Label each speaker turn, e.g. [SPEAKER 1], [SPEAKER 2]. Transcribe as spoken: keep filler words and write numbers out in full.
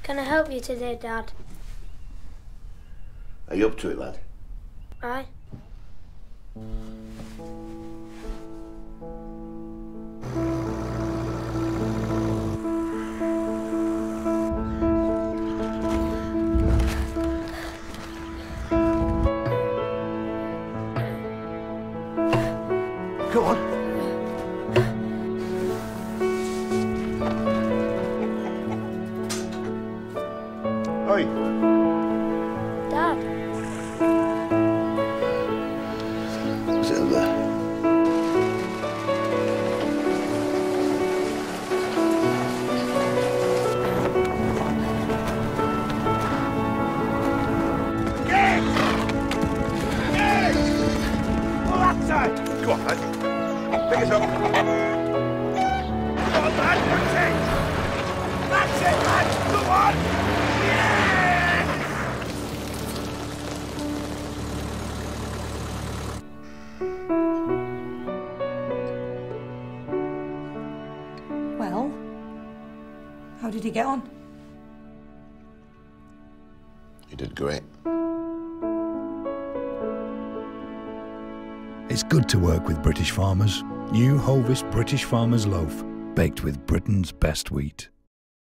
[SPEAKER 1] Can I help you today, Dad?
[SPEAKER 2] Are you up to it, lad?
[SPEAKER 1] Aye.
[SPEAKER 2] Come on. Oi.
[SPEAKER 1] Dad.
[SPEAKER 2] What's it over there? Get! Get! Pull that side! Go on, lad. Pick us up. Come on, lad. That's it. That's it, lad. Come on. Yes!
[SPEAKER 3] Well, how did he get on?
[SPEAKER 2] You did great.
[SPEAKER 4] It's good to work with British farmers. New Hovis British Farmers Loaf, baked with Britain's best wheat.